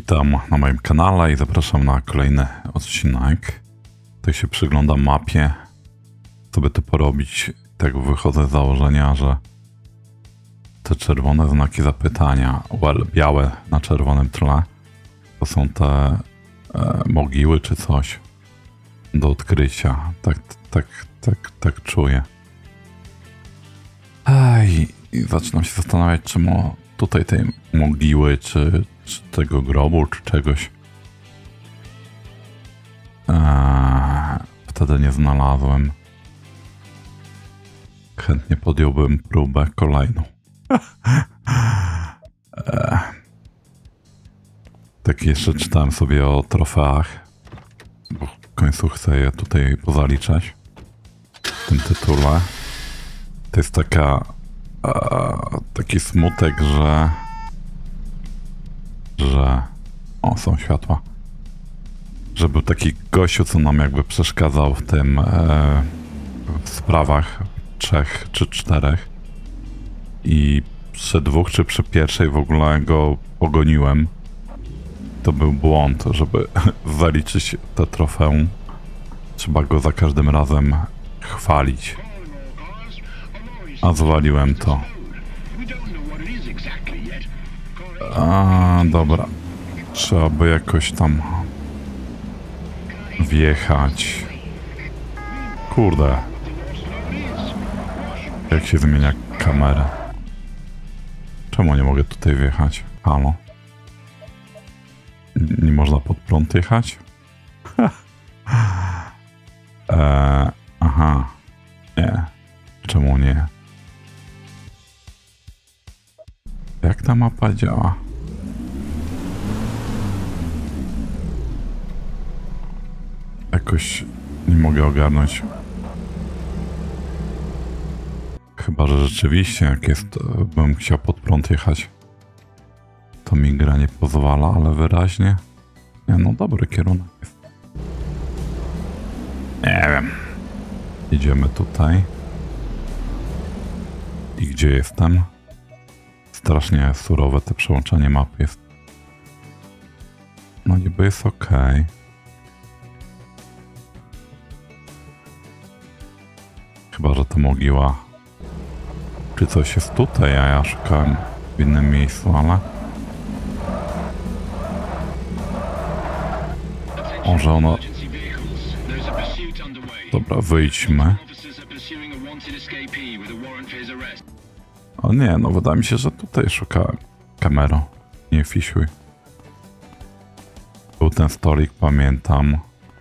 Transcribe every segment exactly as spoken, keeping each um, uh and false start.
Witam na moim kanale i zapraszam na kolejny odcinek. Tutaj się przyglądam mapie, co by tu porobić. Tak wychodzę z założenia, że te czerwone znaki zapytania, well, białe na czerwonym tle, to są te e, mogiły czy coś do odkrycia. Tak, tak, tak, tak czuję. Ej, i zaczynam się zastanawiać, czemu tutaj tej mogiły, czy, czy tego grobu, czy czegoś eee, wtedy nie znalazłem. Chętnie podjąłbym próbę kolejną. eee. Tak jeszcze czytałem sobie o trofeach, bo w końcu chcę je tutaj pozaliczać w tym tytule. To jest taka e, taki smutek, że że o, są światła, że był taki gościu, co nam jakby przeszkadzał w tym e, w sprawach trzech czy czterech i przy dwóch czy przy pierwszej w ogóle go pogoniłem. To był błąd, żeby zaliczyć te trofeum. Trzeba go za każdym razem chwalić. A zwaliłem to. A, dobra. Trzeba by jakoś tam wjechać. Kurde. Jak się zmienia kamerę? Czemu nie mogę tutaj wjechać? Halo? Nie można pod prąd jechać? eee, aha. Nie. Czemu nie? Jak ta mapa działa? Jakoś nie mogę ogarnąć. Chyba że rzeczywiście, jak jest, bym chciał pod prąd jechać, to mi gra nie pozwala, ale wyraźnie. Nie, no dobry kierunek jest. Nie wiem. Idziemy tutaj. I gdzie jestem? Strasznie surowe te przełączanie map jest. No niby jest ok. Chyba że to mogiła. Czy coś jest tutaj, a ja szukałem w innym miejscu, ale... Może ono... Dobra, wyjdźmy. O nie, no wydaje mi się, że tutaj szuka kamero. Nie fisiuj. Był ten stolik, pamiętam.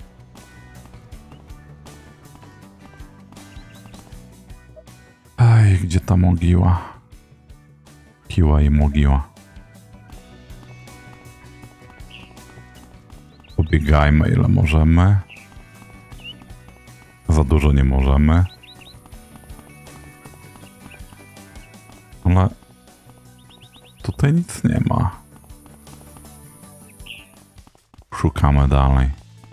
Ej, gdzie ta mogiła? Kiła i mogiła. Pobiegajmy ile możemy. Za dużo nie możemy. Ale tutaj nic nie ma. Szukamy dalej.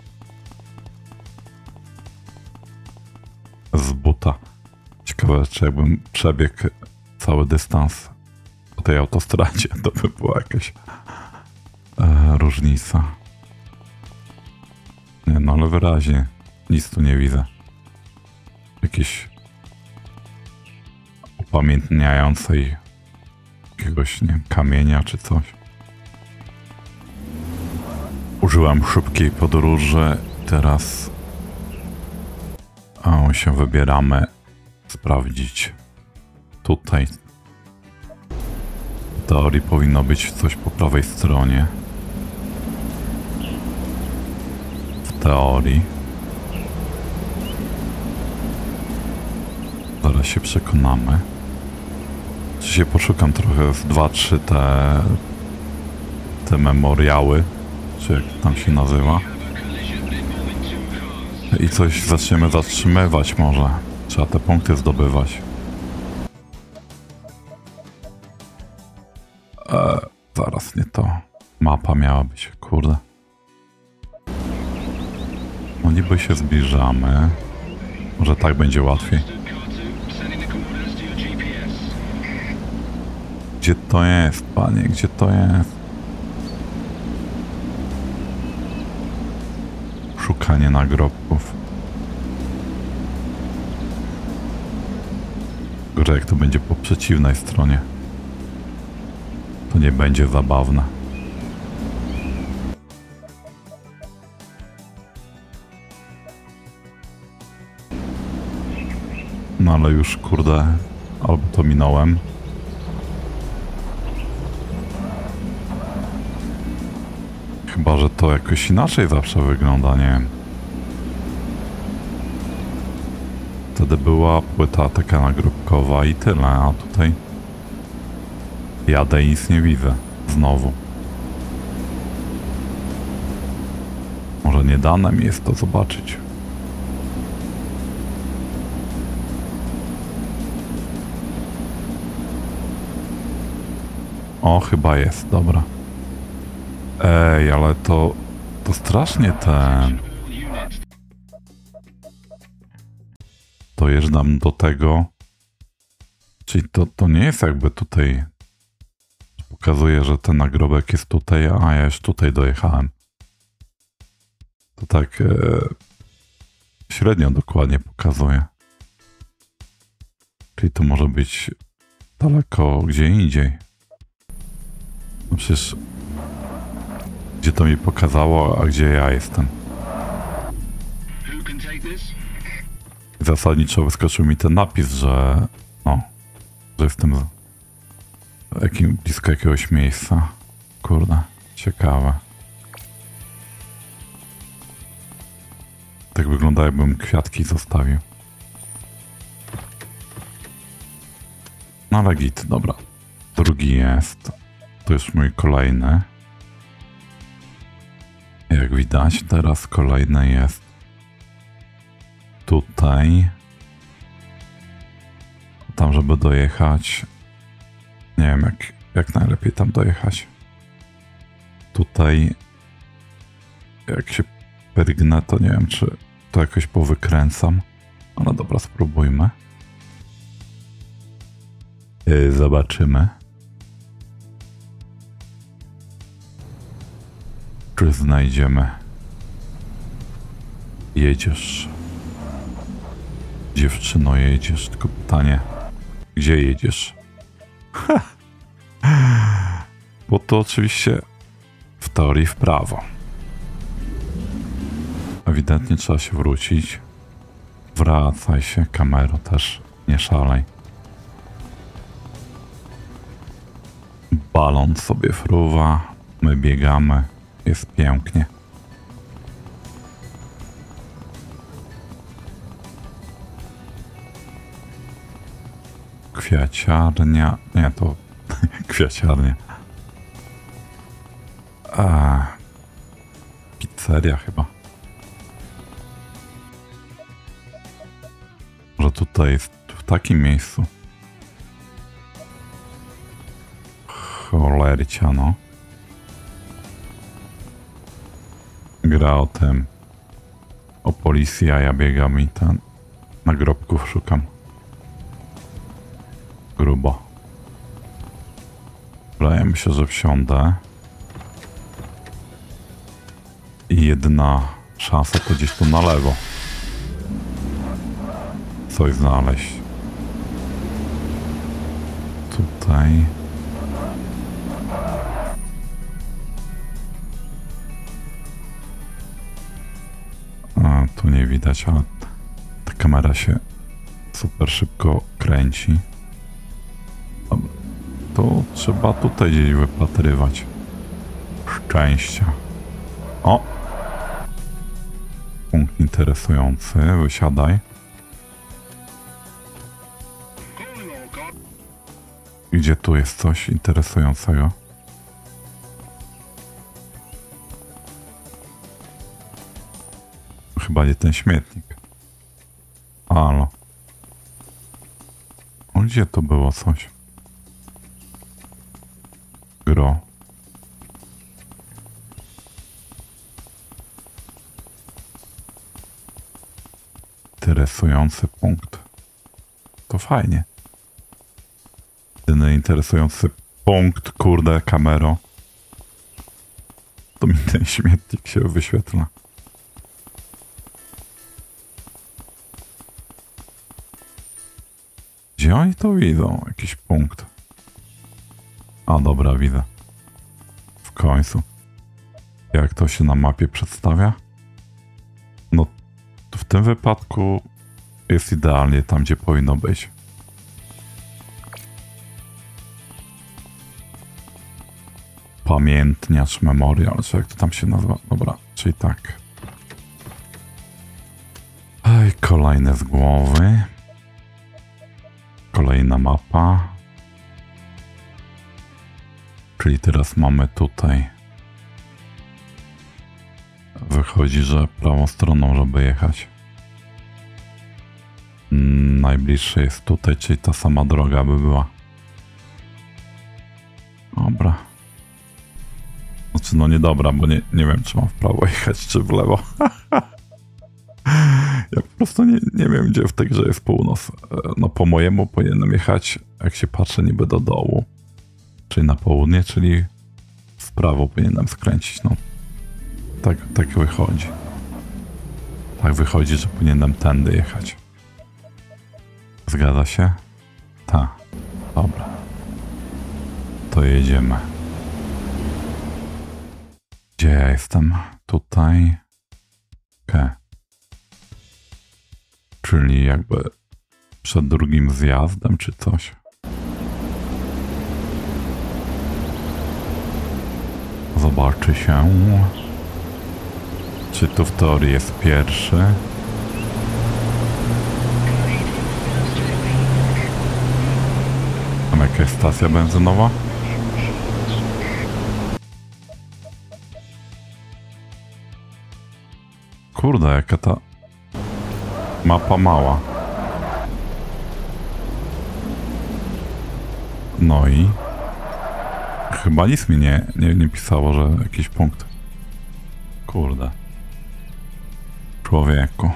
Z buta. Ciekawe, czy jakbym przebiegł cały dystans po tej autostradzie, to by była jakaś e, różnica. Nie no, ale wyraźnie nic tu nie widzę. Jakieś upamiętniającej jakiegoś, nie wiem, kamienia czy coś. Użyłem szybkiej podróży. Teraz o, się wybieramy sprawdzić tutaj. W teorii powinno być coś po prawej stronie. W teorii. Zaraz się przekonamy. Czy się poszukam trochę z dwa trzy te te memoriały, czy jak tam się nazywa. I coś zaczniemy zatrzymywać może. Trzeba te punkty zdobywać. Eee, zaraz nie to. Mapa miała być, kurde. No niby się zbliżamy. Może tak będzie łatwiej. Gdzie to jest, panie? Gdzie to jest? szukanie nagrobków. Gorzej jak to będzie po przeciwnej stronie. To nie będzie zabawne. No ale już kurde, albo to minąłem. Chyba, że to jakoś inaczej zawsze wygląda, nie wiem. Wtedy była płyta taka nagrobkowa i tyle, a tutaj jadę i nic nie widzę. Znowu. Może nie dane mi jest to zobaczyć. O, chyba jest, dobra. Ej, ale to... to strasznie ten... Dojeżdżam do tego... Czyli to, to nie jest jakby tutaj... Pokazuje, że ten nagrobek jest tutaj, a ja już tutaj dojechałem. To tak... E, średnio dokładnie pokazuje. Czyli to może być daleko gdzie indziej. No przecież... Gdzie to mi pokazało, a gdzie ja jestem. Zasadniczo wyskoczył mi ten napis, że... No... Że jestem z... Jakim, blisko jakiegoś miejsca. Kurde, ciekawe. Tak wygląda, jakbym kwiatki zostawił. No ale git, dobra. Drugi jest. To już mój kolejny. Jak widać, teraz kolejny jest tutaj. Tam, żeby dojechać. Nie wiem, jak, jak najlepiej tam dojechać. Tutaj, jak się pyrgnę, to nie wiem, czy to jakoś powykręcam. Ale dobra, spróbujmy. Yy, zobaczymy. Czy znajdziemy? Jedziesz. Dziewczyno, jedziesz. Tylko pytanie, gdzie jedziesz? Bo to oczywiście w teorii w prawo. Ewidentnie trzeba się wrócić. Wracaj się, kamero, też nie szalej. Balon sobie fruwa, my biegamy. Jest pięknie. Kwiaciarnia. Nie, to kwiaciarnia. A, pizzeria chyba. Może tutaj jest w takim miejscu. Cholercia, no. Gra o tym. O policji, a ja biegam i ten nagrobków szukam. Grubo. Wydaje mi się, że wsiądę. I jedyna szansa to gdzieś tu na lewo. Coś znaleźć. Tutaj. A, tu nie widać, ale ta kamera się super szybko kręci. Dobra. To trzeba tutaj gdzieś wypatrywać szczęścia. O! Punkt interesujący. Wysiadaj. Gdzie tu jest coś interesującego? Chyba nie ten śmietnik. Halo. O, gdzie to było coś? Gro. Interesujący punkt. To fajnie. Jedyny interesujący punkt, kurde, kamero. To mi ten śmietnik się wyświetla. Gdzie oni to widzą? Jakiś punkt. A dobra, widzę. W końcu. Jak to się na mapie przedstawia? No, w tym wypadku jest idealnie tam, gdzie powinno być. Pamiętniacz memorial, czy jak to tam się nazywa? Dobra, czyli tak. Ej, kolejne z głowy. Kolejna mapa. Czyli teraz mamy tutaj. Wychodzi, że prawą stroną, żeby jechać. Najbliższe jest tutaj, czyli ta sama droga by była. Dobra. Znaczy, no niedobra, bo nie, nie wiem, czy mam w prawo jechać, czy w lewo. Ja po prostu nie, nie wiem, gdzie w tej grze jest północ. No po mojemu powinienem jechać, jak się patrzę, niby do dołu. Czyli na południe, czyli w prawo powinienem skręcić, no. Tak, tak wychodzi. Tak wychodzi, że powinienem tędy jechać. Zgadza się? Tak. Dobra. To jedziemy. Gdzie ja jestem? Tutaj. Okej. Okay. Czyli jakby przed drugim zjazdem, czy coś. Zobaczy się. Czy tu w teorii jest pierwszy? Tam jakaś stacja benzynowa? Kurde, jaka ta mapa mała. No i chyba nic mi nie, nie, nie pisało, że jakiś punkt. Kurde. Człowieku.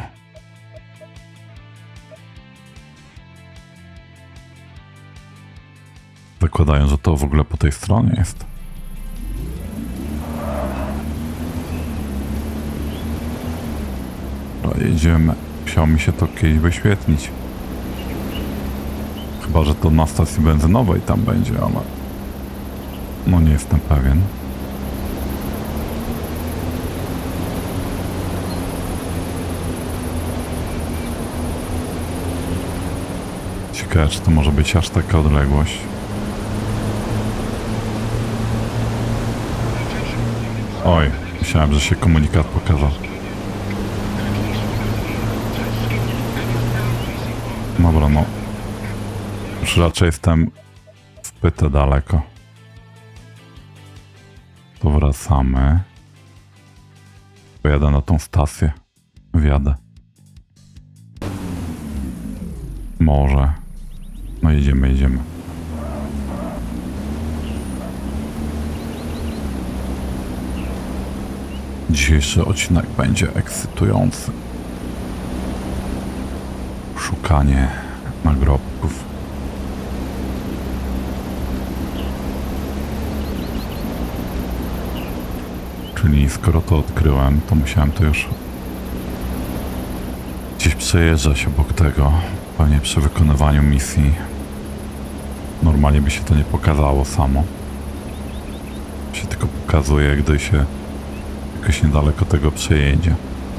Zakładają, że to w ogóle po tej stronie jest. Dobra, jedziemy. Musiało mi się to kiedyś wyświetlić. Chyba, że to na stacji benzynowej tam będzie, ale... No nie jestem pewien. Ciekawe, czy to może być aż taka odległość. Oj, myślałem, że się komunikat pokazał. Dobra, no. Już raczej jestem wpyte daleko. To wracamy. Pojadę na tą stację. Wjadę. Może. No jedziemy, jedziemy. Dzisiejszy odcinek będzie ekscytujący. Szukanie nagrobków. Czyli skoro to odkryłem, to musiałem to już gdzieś przejeżdżać obok tego. Pewnie przy wykonywaniu misji. Normalnie by się to nie pokazało samo. Się tylko pokazuje, gdy się jakoś niedaleko tego przejedzie.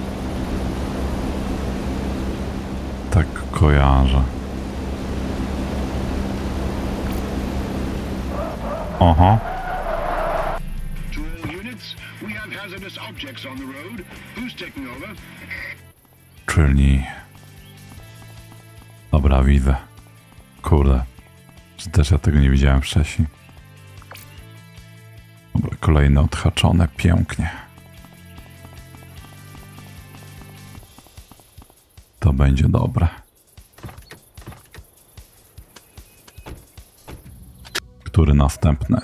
Tak kojarzę. Oho. Czyli... Dobra, widzę. Kurde. Czy też ja tego nie widziałem wcześniej? Dobra, kolejne odhaczone. Pięknie. To będzie dobre. Który następny?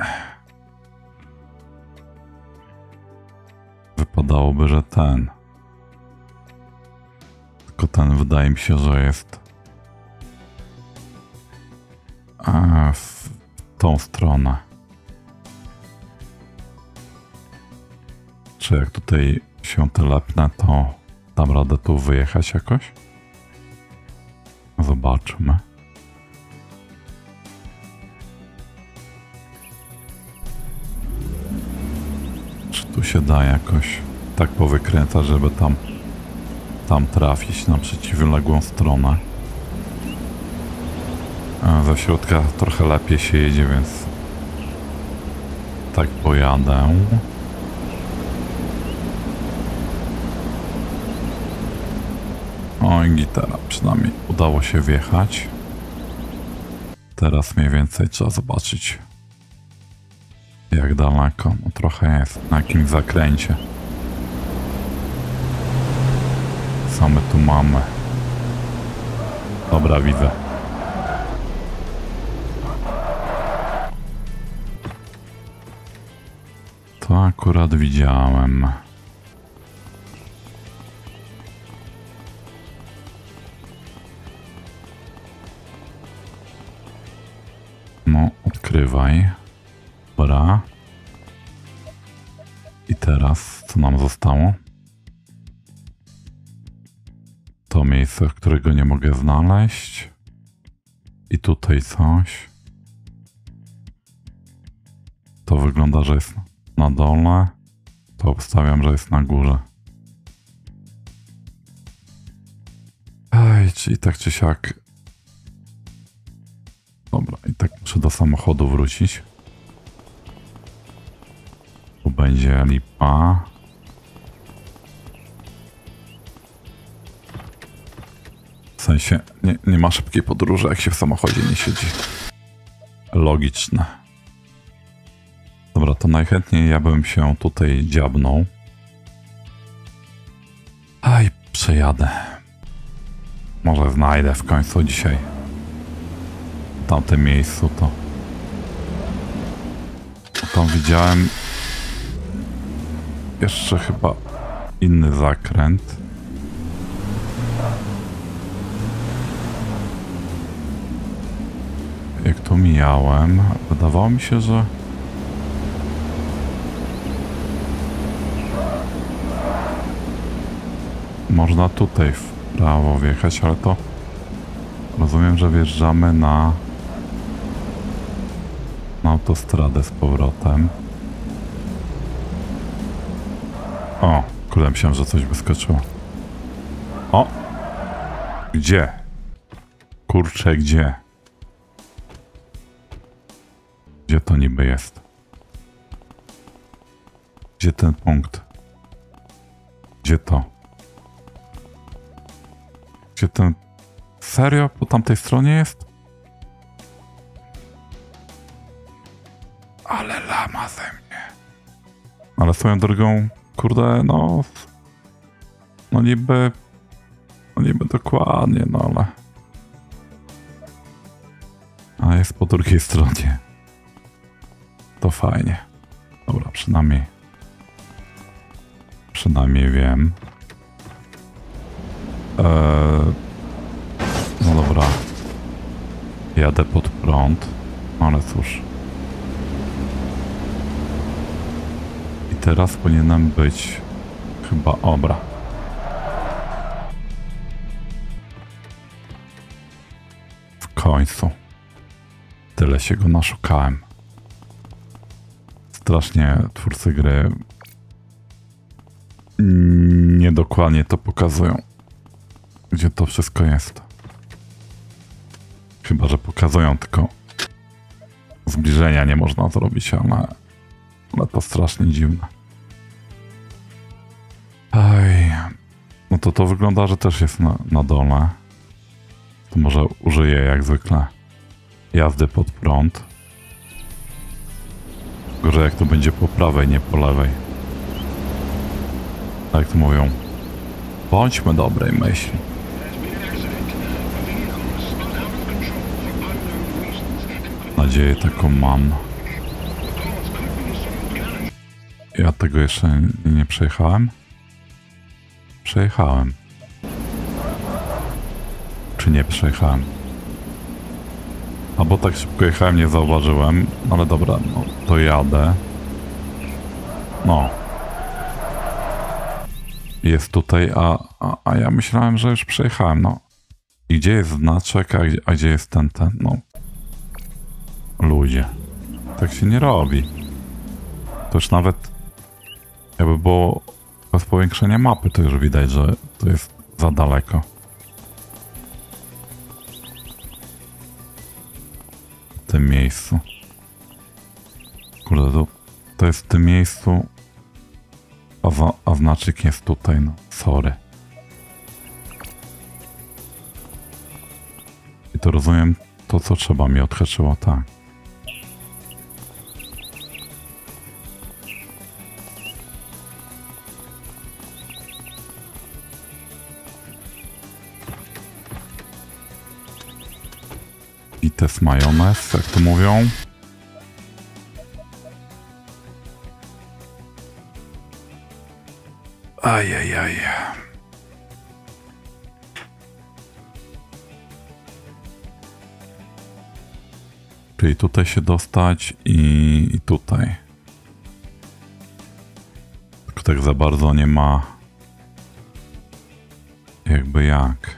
Wypadałoby, że ten. Tylko ten wydaje mi się, że jest a, w tą stronę. Czy jak tutaj się telepnę, to dam radę tu wyjechać jakoś? Zobaczmy. tu się da jakoś tak powykręcać, żeby tam, tam trafić na przeciwległą stronę. A ze środka trochę lepiej się jedzie, więc tak pojadę. O, i gitara, przynajmniej udało się wjechać. Teraz mniej więcej trzeba zobaczyć, jak daleko. No trochę jest, na jakim zakręcie. Co my tu mamy? Dobra, widzę. To akurat widziałem. No, odkrywaj. Dobra. I teraz, co nam zostało? To miejsce, którego nie mogę znaleźć. I tutaj coś. To wygląda, że jest na dole. To obstawiam, że jest na górze. Ej, czyli tak czy siak. Dobra, i tak muszę do samochodu wrócić. Tu będzie lipa. W sensie, nie, nie ma szybkiej podróży, jak się w samochodzie nie siedzi. Logiczne. Dobra, to najchętniej ja bym się tutaj dziabnął. Aj, przejadę. Może znajdę w końcu dzisiaj w tamtym miejscu to. Tam widziałem jeszcze chyba inny zakręt. Jak to mijałem, wydawało mi się, że można tutaj w prawo wjechać, ale to rozumiem, że wjeżdżamy na, na autostradę z powrotem. O, kurde, myślałem, że coś wyskoczyło. O! Gdzie? Kurczę, gdzie? Gdzie to niby jest? Gdzie ten punkt? Gdzie to? Gdzie ten... Serio? Po tamtej stronie jest? Ale lama ze mnie. Ale swoją drogą, kurde, no... No niby... No niby dokładnie, no ale... A jest po drugiej stronie. To fajnie. Dobra, przynajmniej... Przynajmniej wiem. Eee, no dobra. Jadę pod prąd. Ale cóż. I teraz powinienem być... Chyba obra. W końcu. Tyle się go naszukałem. Strasznie twórcy gry niedokładnie to pokazują, gdzie to wszystko jest. Chyba że pokazują, tylko zbliżenia nie można zrobić, ale, ale to strasznie dziwne. Ej, no to to wygląda, że też jest na, na dole. To może użyję jak zwykle jazdy pod prąd. Gorzej jak to będzie po prawej, nie po lewej. Tak jak to mówią, bądźmy dobrej myśli. Nadzieję taką mam. Ja tego jeszcze nie, nie przejechałem? Przejechałem. Czy nie przejechałem? Albo tak szybko jechałem, nie zauważyłem. Ale dobra, no to jadę. No. Jest tutaj, a, a, a ja myślałem, że już przejechałem, no. I gdzie jest znaczek, a gdzie, a gdzie jest ten, ten, no. Ludzie. Tak się nie robi. To już nawet Jakby było bez powiększenia mapy, to już widać, że to jest za daleko. W tym miejscu. Kurde, to, to jest w tym miejscu, a, za, a znacznik jest tutaj, no sorry. I to rozumiem, to co trzeba mi odhaczyło, tak. I to jest majonez, jak to mówią. Ajajaj. Czyli tutaj się dostać i, i tutaj. Tylko tak za bardzo nie ma jakby jak.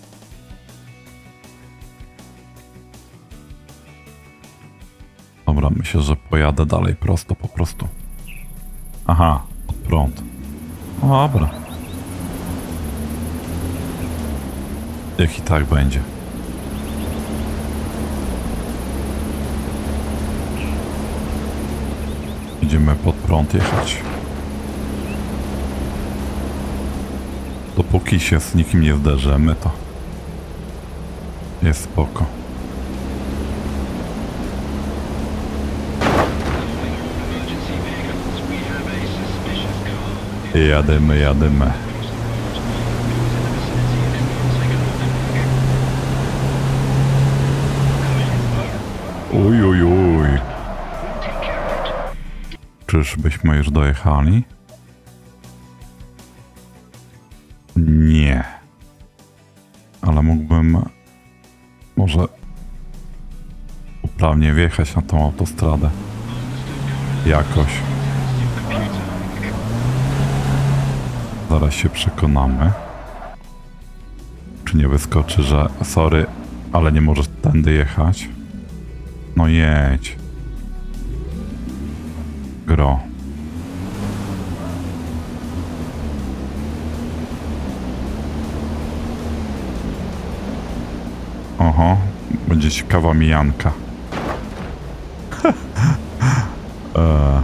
Dobra, myślę, że pojadę dalej prosto po prostu. Aha, od prąd. No dobra. Jak i tak będzie. Będziemy pod prąd jechać. Dopóki się z nikim nie zderzymy, to jest spoko. Jadymy, jadymy. Uj, uj, uj. Czyżbyśmy już dojechali? Nie. Ale mógłbym może poprawnie wjechać na tą autostradę. Jakoś. Zaraz się przekonamy. Czy nie wyskoczy, że sorry, ale nie możesz tędy jechać? No jedź. Gro. Oho, będzie ciekawa mijanka. eee.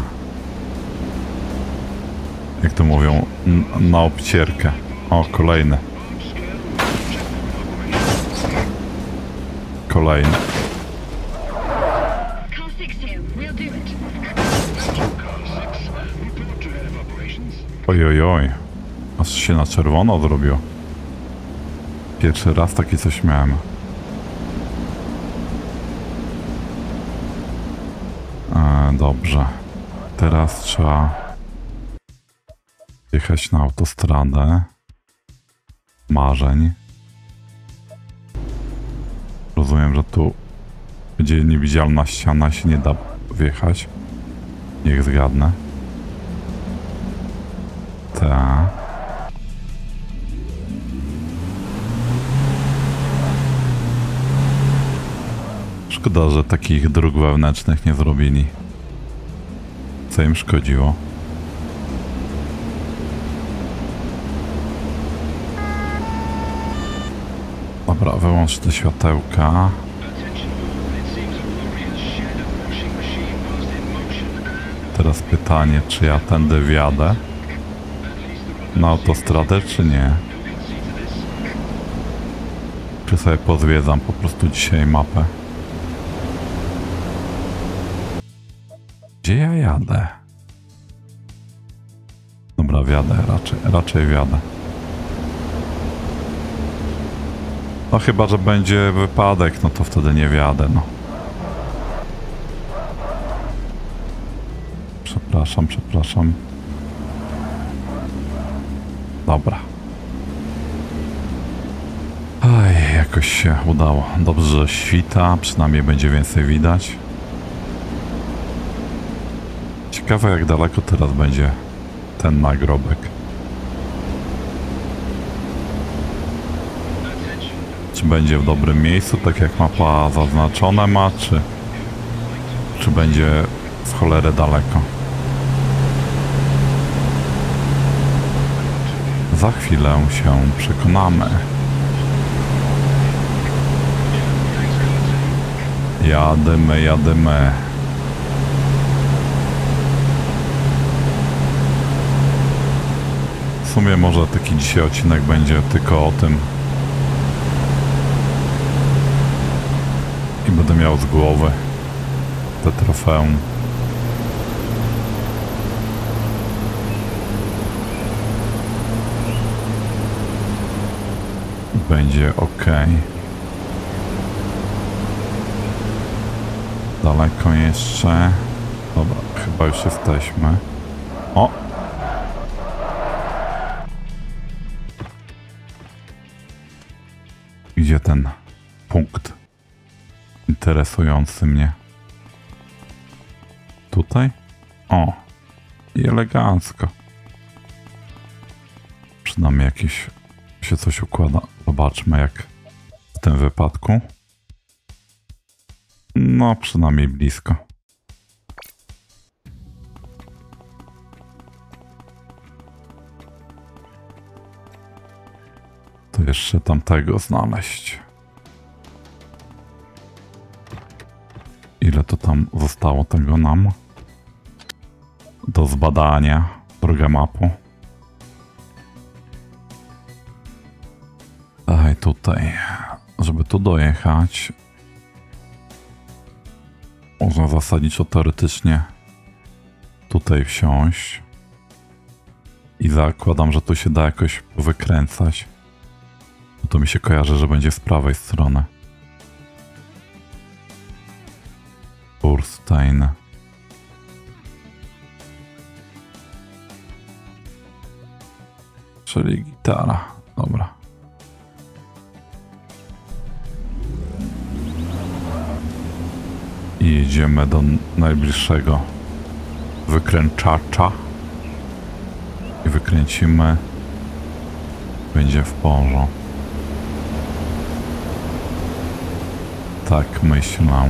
Jak to mówią, na obcierkę. O, kolejny. Kolejny. Oj, oj, oj. Aż się na czerwono zrobiło. Pierwszy raz taki coś miałem. E, dobrze. Teraz trzeba jechać na autostradę marzeń. Rozumiem, że tu będzie niewidzialna ściana, się nie da wjechać. Niech zgadnę. Ta. Szkoda, że takich dróg wewnętrznych nie zrobili. Co im szkodziło. Dobra, wyłącz te światełka. Teraz pytanie, czy ja tędy wjadę na autostradę, czy nie? Czy sobie pozwiedzam po prostu dzisiaj mapę? Gdzie ja jadę? Dobra, wjadę, raczej, raczej wjadę. No chyba, że będzie wypadek, no to wtedy nie wjadę, no. Przepraszam, przepraszam. Dobra. Aj, jakoś się udało. Dobrze, że świta, przynajmniej będzie więcej widać. Ciekawe, jak daleko teraz będzie ten nagrobek. Czy będzie w dobrym miejscu, tak jak mapa zaznaczone ma, czy, czy będzie w cholerę daleko. Za chwilę się przekonamy. Jadymy, jadymy. W sumie może taki dzisiaj odcinek będzie tylko o tym. I będę miał z głowy te trofeum. Będzie ok. Daleko jeszcze. Dobra, chyba już jesteśmy. O! Gdzie ten punkt interesujący mnie? Tutaj? O! I elegancko. Przynajmniej jakieś się coś układa. Zobaczmy, jak w tym wypadku. No, przynajmniej blisko. To jeszcze tamtego znaleźć. Ile to tam zostało tego nam? Do zbadania. Drogę mapu. Daj tutaj. Żeby tu dojechać, można zasadniczo teoretycznie tutaj wsiąść. I zakładam, że tu się da jakoś wykręcać. Bo to mi się kojarzy, że będzie z prawej strony. Burstein. Czyli gitara. Dobra. I jedziemy do najbliższego wykręczacza. I wykręcimy. Będzie w porządku. Tak myślę.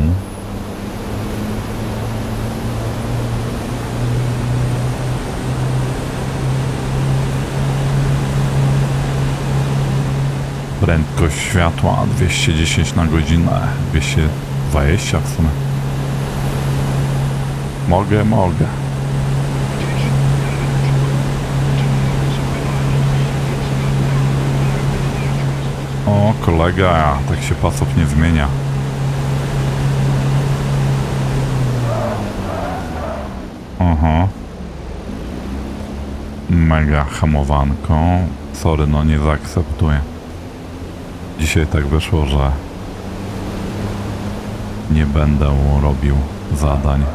Prędkość światła dwieście dziesięć na godzinę. dwieście dwadzieścia w sumie. Mogę, mogę. O, kolega, tak się pasów nie zmienia. Aha. Mega hamowanko. Sorry, no nie zaakceptuję. Dzisiaj tak wyszło, że nie będę robił zadań.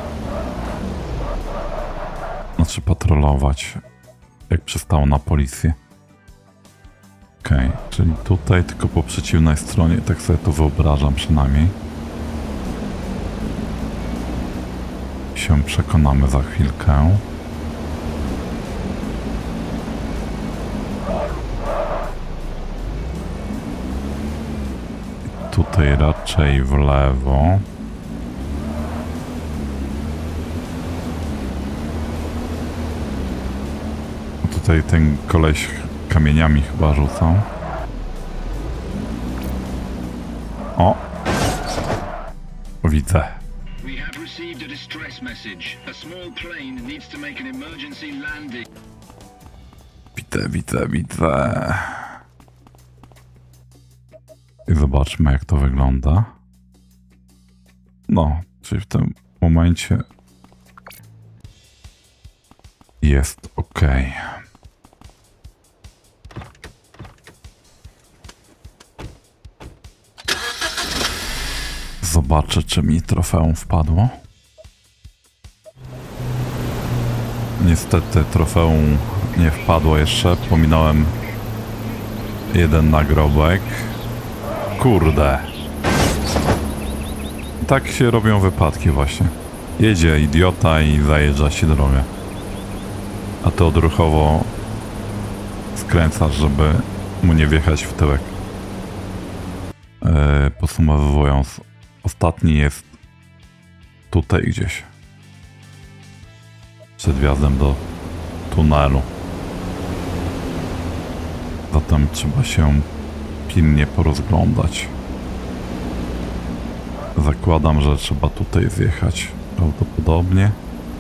Znaczy patrolować, jak przystało na policję. Okej, okay, czyli tutaj, tylko po przeciwnej stronie, tak sobie to wyobrażam przynajmniej. Się przekonamy za chwilkę. Tutaj raczej w lewo. Tutaj ten koleś kamieniami chyba rzucał. O! Widzę. Widzę, widzę, widzę. I zobaczmy, jak to wygląda. No, czyli w tym momencie jest ok. Zobaczę, czy mi trofeum wpadło. Niestety trofeum nie wpadło jeszcze. Pominąłem jeden nagrobek. Kurde. Tak się robią wypadki właśnie. Jedzie idiota i zajeżdża się drogę. A ty odruchowo skręcasz, żeby mu nie wjechać w tyłek. Yy, podsumowując, ostatni jest tutaj gdzieś. Przed wjazdem do tunelu. Zatem trzeba się pilnie porozglądać. Zakładam, że trzeba tutaj zjechać prawdopodobnie.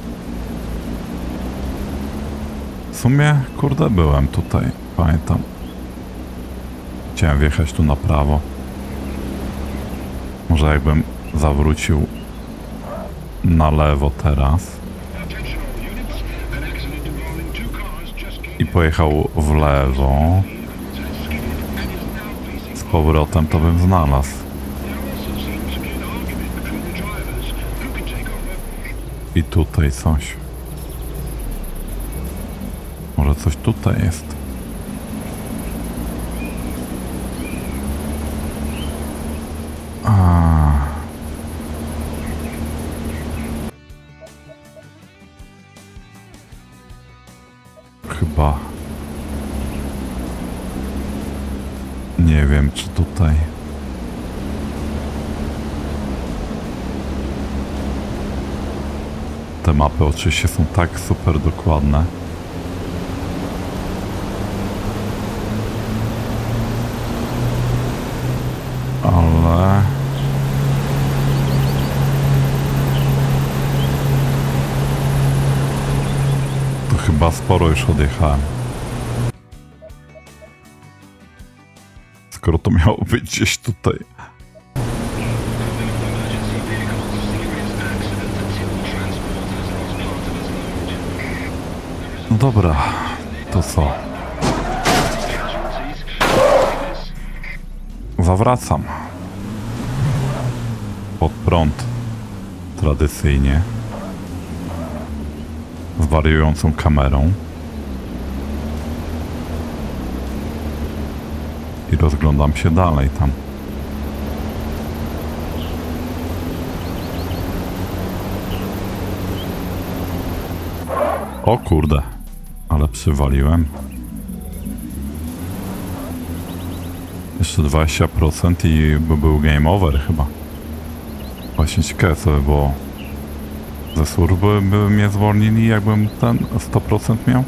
W sumie, kurde, byłem tutaj, pamiętam. Chciałem wjechać tu na prawo. Może jakbym zawrócił na lewo teraz i pojechał w lewo z powrotem, to bym znalazł. I tutaj coś. Może coś tutaj jest. A. Chyba. Nie wiem, czy tutaj. Te mapy oczywiście są tak super dokładne. Ale... to chyba sporo już odjechałem. Skoro to miało być gdzieś tutaj. No dobra, to co? Zawracam. Pod prąd. Tradycyjnie. Z wariującą kamerą. I rozglądam się dalej tam. O kurde. Ale przywaliłem. Jeszcze dwadzieścia procent i by był game over chyba. Właśnie ciekawe co by było. Ze służby by mnie zwolnili, jakbym ten sto procent miał?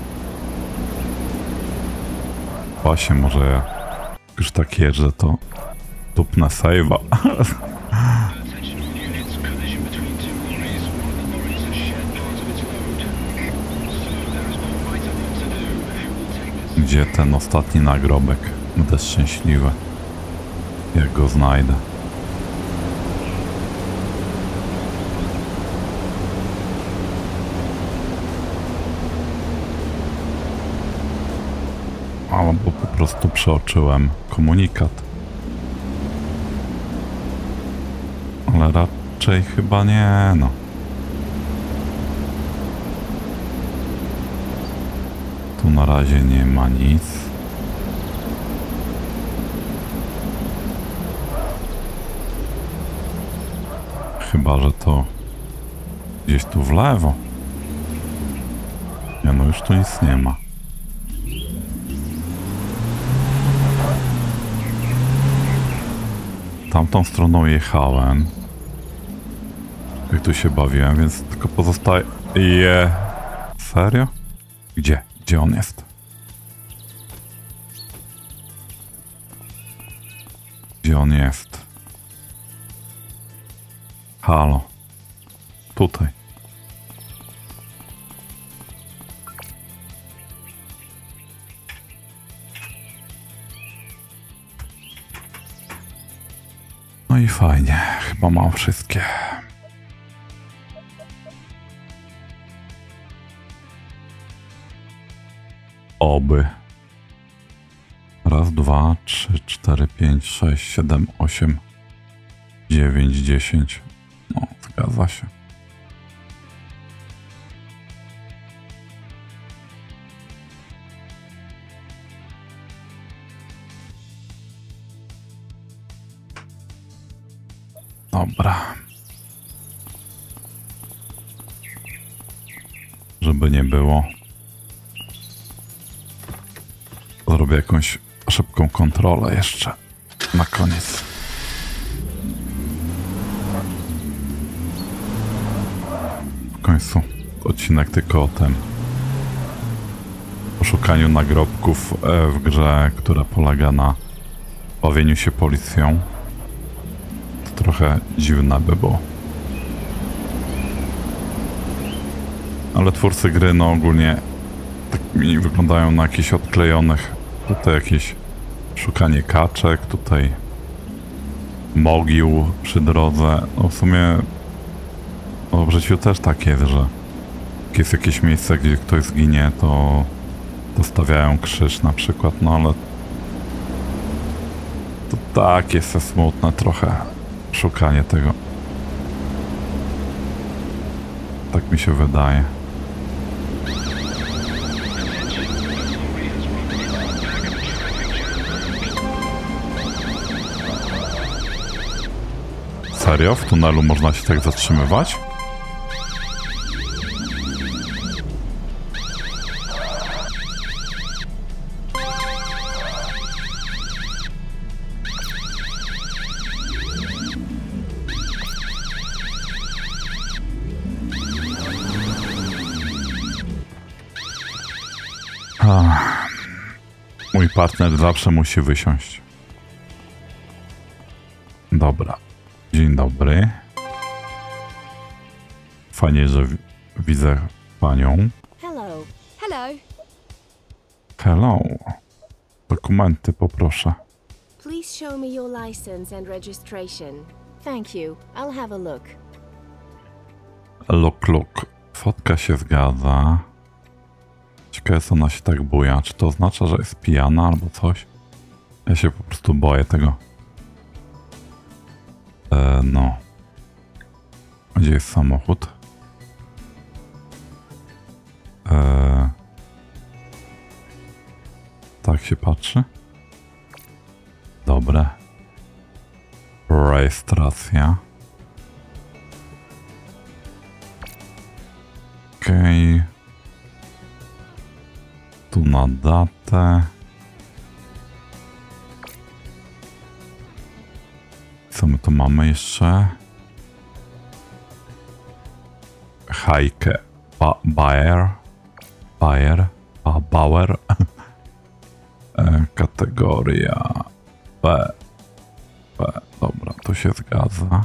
Właśnie, może ja już tak jeżdżę, to tupnę save'a. Gdzie ten ostatni nagrobek? Będę szczęśliwy, jak go znajdę. Albo po prostu przeoczyłem komunikat. Ale raczej chyba nie, no. Tu na razie nie ma nic. Chyba, że to gdzieś tu w lewo. Nie, no już tu nic nie ma. Tamtą stroną jechałem. Jak tu się bawiłem, więc tylko pozostaje... Je... Serio? Gdzie? Gdzie on jest? Gdzie on jest? Halo. Tutaj. No i fajnie. Chyba mam wszystkie. Oby. Raz, dwa, trzy, cztery, pięć, sześć, siedem, osiem, dziewięć, dziesięć. No, zgadza się. Dobra. Żeby nie było. Zrobię jakąś szybką kontrolę jeszcze na koniec. W końcu odcinek tylko o tym. poszukaniu nagrobków w grze, która polega na bawieniu się policją. To trochę dziwne by było. Ale twórcy gry no ogólnie tak mi wyglądają na jakichś odklejonych. Tutaj jakieś szukanie kaczek, tutaj mogił przy drodze. No w sumie no w życiu też tak jest, że jak jest jakieś miejsce, gdzie ktoś zginie, to, to stawiają krzyż na przykład, no ale to tak jest smutne trochę szukanie tego. Tak mi się wydaje. Serio? W tunelu można się tak zatrzymywać? Ach, mój partner zawsze musi wysiąść. Dobra. Dzień dobry. Fajnie, że w widzę panią. Hello. Hello. Hello. Dokumenty poproszę. Please show me your license and registration. Thank you. I'll have a look. Look, look. Fotka się zgadza. Ciekawe, co ona się tak buja. Czy to oznacza, że jest pijana albo coś? Ja się po prostu boję tego. E, no. Gdzie jest samochód? E, tak się patrzy? Dobre. Rejestracja. Okej. Okay. Tu na datę. Co my tu mamy jeszcze? Heike ba Bayer. Bayer. A Bauer. e, kategoria B. B. Dobra, to się zgadza.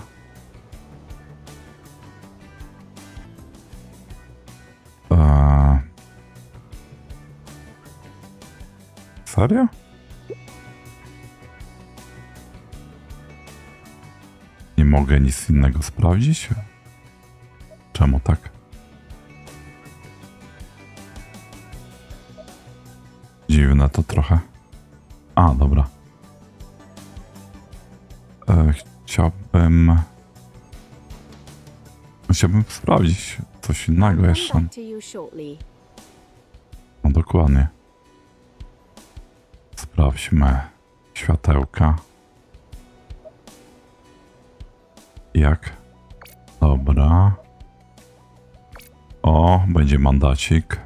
E, serio? Nie mogę nic innego sprawdzić? Czemu tak? Dziwne to trochę. A, dobra. E, chciałbym... Chciałbym sprawdzić coś innego jeszcze. No dokładnie. Sprawdźmy światełka. Jak? Dobra. O, będzie mandacik.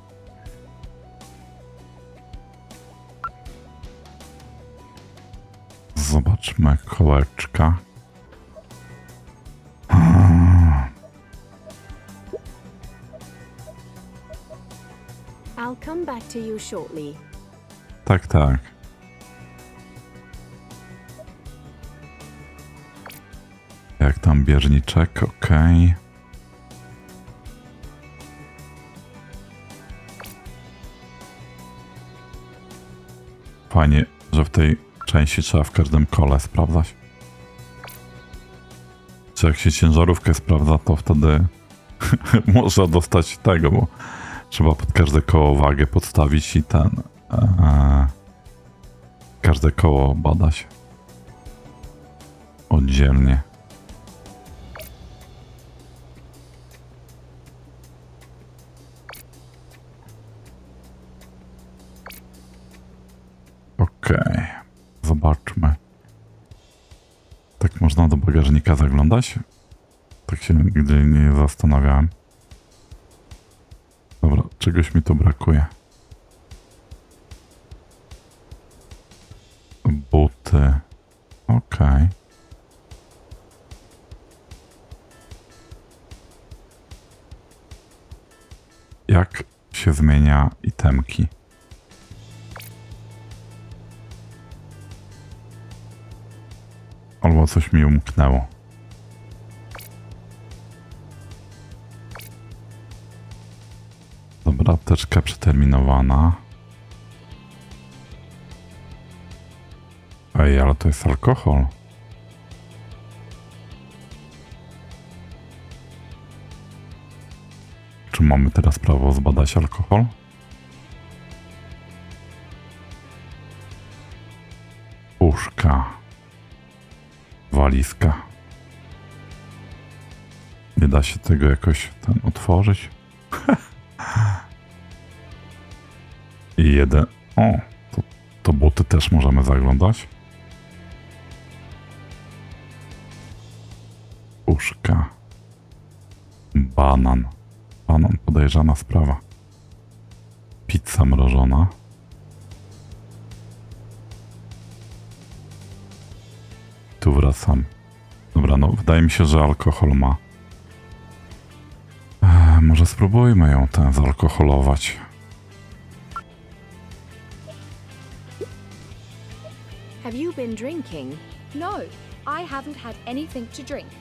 Zobaczmy kołeczka. I'll come back to you shortly. Tak, tak. Jak tam bieżniczek? Okej. Okay. Fajnie, że w tej części trzeba w każdym kole sprawdzać. Czy jak się ciężarówkę sprawdza, to wtedy można dostać tego, bo trzeba pod każde koło wagę podstawić i ten... Ee, każde koło badać oddzielnie. Okej, okay. Zobaczmy. Tak można do bagażnika zaglądać? Tak się nigdy nie zastanawiałem. Dobra, czegoś mi tu brakuje. Buty. Okej. Okay. Jak się zmienia itemki? coś mi umknęło. Dobra, apteczka przeterminowana. Ej, ale to jest alkohol. Czy mamy teraz prawo zbadać alkohol? Puszka. Walizka. Nie da się tego jakoś ten otworzyć? I jeden... O, to, to buty też możemy zaglądać. Puszka. Banan. Banan, podejrzana sprawa. Pizza mrożona. Tu wracam. Dobra, no wydaje mi się, że alkohol ma. Eee, może spróbujmy ją ten zalkoholować. Have you been drinking? No, I haven't had anything to drink.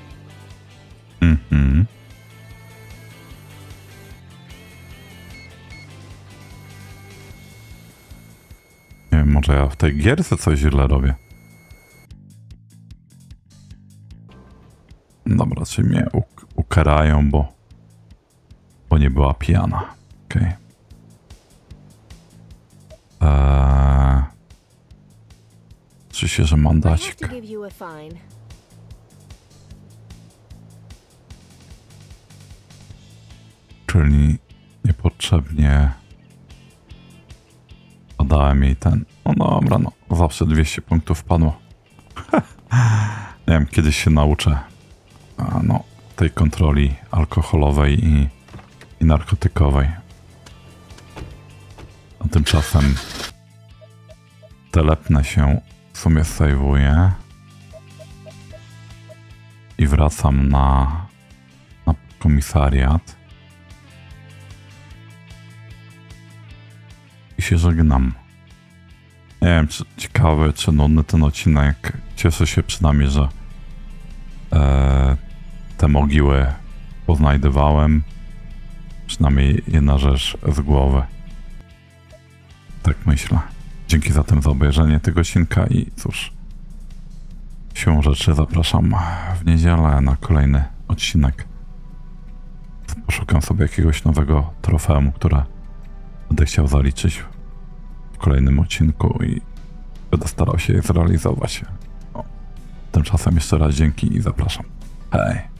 Mhm. Nie wiem, może ja w tej gierce coś źle robię. Dobra, czyli mnie uk ukarają, bo, bo nie była pijana. Okej. Okay. Eee, Czy się, że I have mandacik. to give you a fine. Czyli niepotrzebnie podałem jej ten. No dobra, no zawsze dwieście punktów wpadło. Nie wiem, kiedyś się nauczę a no, tej kontroli alkoholowej i, i narkotykowej. A tymczasem telepnę się, w sumie sejwuję i wracam na, na komisariat i się żegnam. Nie wiem, czy ciekawy, czy nudny ten odcinek. Cieszę się przynajmniej, że e, te mogiły poznajdywałem. Przynajmniej jedna rzecz z głowy. Tak myślę. Dzięki zatem za obejrzenie tego odcinka i cóż, siłą rzeczy zapraszam w niedzielę na kolejny odcinek. Poszukam sobie jakiegoś nowego trofeum, które będę chciał zaliczyć w kolejnym odcinku i będę starał się je zrealizować. O, tymczasem jeszcze raz dzięki i zapraszam. Hej!